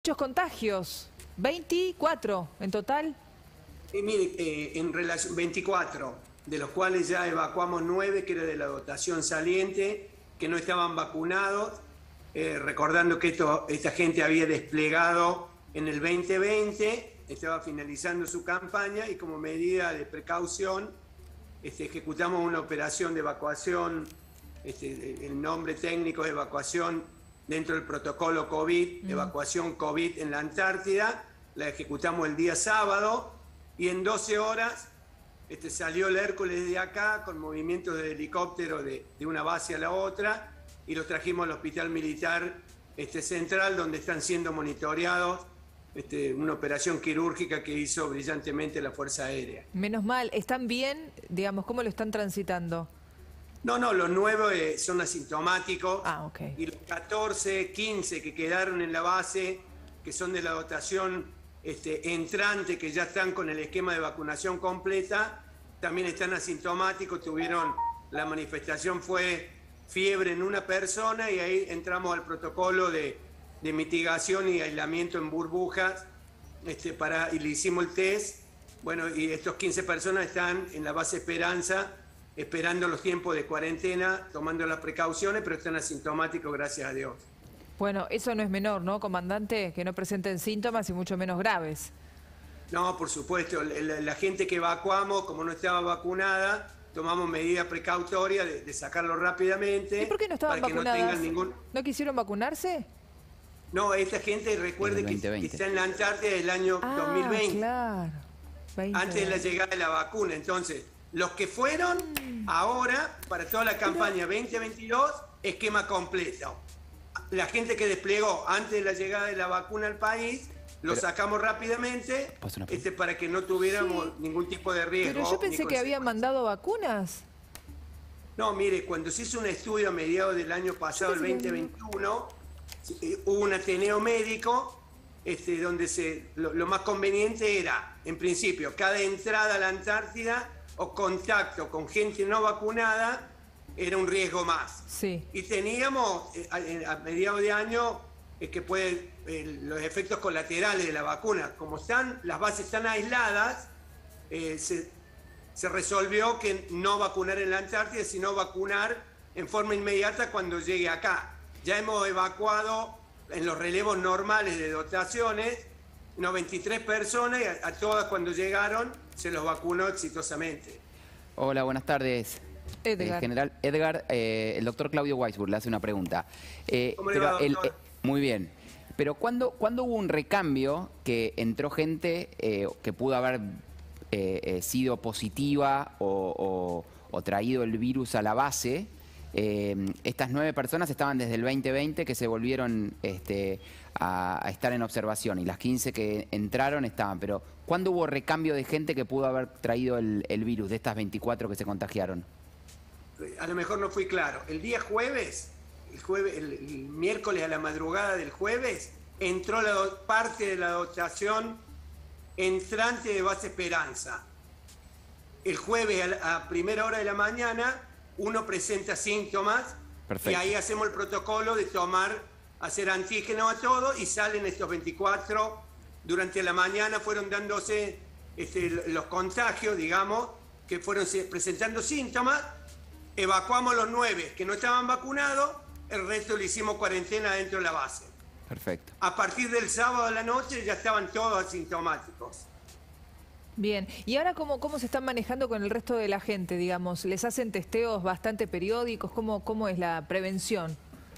Muchos contagios, 24 en total. Mire, en relación 24, de los cuales ya evacuamos 9, que era de la dotación saliente, que no estaban vacunados, recordando que esta gente había desplegado en el 2020, estaba finalizando su campaña y como medida de precaución ejecutamos una operación de evacuación, el nombre técnico es evacuación dentro del protocolo COVID, evacuación COVID en la Antártida, la ejecutamos el día sábado y en 12 horas salió el Hércules de acá con movimientos de helicóptero de una base a la otra y los trajimos al Hospital Militar Central, donde están siendo monitoreados, una operación quirúrgica que hizo brillantemente la Fuerza Aérea. Menos mal, ¿están bien? Digamos, ¿cómo lo están transitando? No, los 9 son asintomáticos. Ok. Y los 14, 15 que quedaron en la base, que son de la dotación entrante, que ya están con el esquema de vacunación completa, también están asintomáticos. La manifestación fue fiebre en una persona y ahí entramos al protocolo de mitigación y aislamiento en burbujas y le hicimos el test. Bueno, y estos 15 personas están en la base Esperanza, esperando los tiempos de cuarentena, tomando las precauciones, pero están asintomáticos, gracias a Dios. Bueno, eso no es menor, ¿no, comandante? Que no presenten síntomas y mucho menos graves. No, por supuesto. La gente que evacuamos, como no estaba vacunada, tomamos medidas precautorias de sacarlo rápidamente. ¿Y por qué no estaban vacunadas? No tengan ningún... ¿No quisieron vacunarse? No, esta gente, recuerde que está en la Antártida del año 2020. Claro. 2020. Antes de la llegada de la vacuna. Entonces, los que fueron, ahora, para toda la campaña 2022, esquema completo. La gente que desplegó antes de la llegada de la vacuna al país, lo sacamos rápidamente para que no tuviéramos ningún tipo de riesgo. Pero yo pensé que habían mandado vacunas. No, mire, cuando se hizo un estudio a mediados del año pasado, el 2021, hubo un ateneo médico donde lo más conveniente era, en principio, cada entrada a la Antártida o contacto con gente no vacunada era un riesgo más. Sí. Y teníamos a mediados de año los efectos colaterales de la vacuna. Como las bases están aisladas, se resolvió que no vacunar en la Antártida, sino vacunar en forma inmediata cuando llegue acá. Ya hemos evacuado en los relevos normales de dotaciones 93 personas y a todas cuando llegaron se los vacunó exitosamente. Hola, buenas tardes. Edgar. General Edgar, el doctor Claudio Weisburg le hace una pregunta. ¿Cómo le va, doctor? Muy bien. Pero ¿cuándo hubo un recambio que entró gente que pudo haber sido positiva o traído el virus a la base? Estas 9 personas estaban desde el 2020 que se volvieron a estar en observación y las 15 que entraron estaban. Pero ¿cuándo hubo recambio de gente que pudo haber traído el virus de estas 24 que se contagiaron? A lo mejor no fui claro. El día jueves, el miércoles a la madrugada del jueves, entró parte de la dotación entrante de base Esperanza. El jueves a primera hora de la mañana uno presenta síntomas. Perfecto. Y ahí hacemos el protocolo de hacer antígeno a todo y salen estos 24. Durante la mañana fueron dándose los contagios, digamos, que fueron presentando síntomas. Evacuamos los 9 que no estaban vacunados, el resto le hicimos cuarentena dentro de la base. Perfecto. A partir del sábado de la noche ya estaban todos asintomáticos. Bien, ¿y ahora cómo se están manejando con el resto de la gente, digamos? ¿Les hacen testeos bastante periódicos? ¿Cómo es la prevención?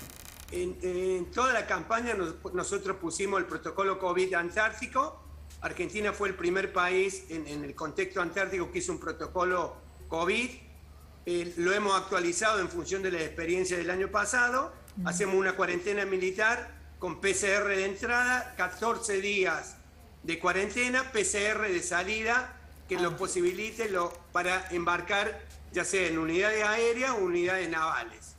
En toda la campaña nosotros pusimos el protocolo COVID antártico. Argentina fue el primer país en el contexto antártico que hizo un protocolo COVID. Lo hemos actualizado en función de la experiencia del año pasado. Hacemos una cuarentena militar con PCR de entrada, 14 días de cuarentena, PCR de salida, que lo posibilite para embarcar ya sea en unidades aéreas o unidades navales.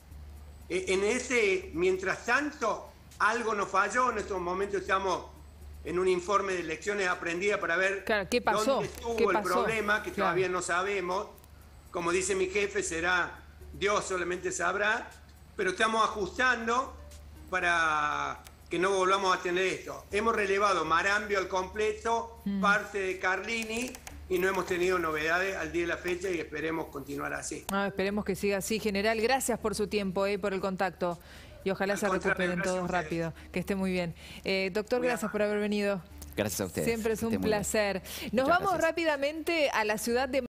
Mientras tanto, algo nos falló. En estos momentos estamos en un informe de lecciones aprendidas para ver ¿qué pasó? dónde estuvo el problema, que todavía no sabemos. Como dice mi jefe, Dios solamente sabrá, pero estamos ajustando para que no volvamos a tener esto. Hemos relevado Marambio al completo, parte de Carlini, y no hemos tenido novedades al día de la fecha y esperemos continuar así. Esperemos que siga así. General, gracias por su tiempo y por el contacto. Y ojalá se recuperen todos rápido. Que esté muy bien. Doctor, gracias por haber venido. Gracias a ustedes. Siempre es un placer. Nos vamos rápidamente a la ciudad de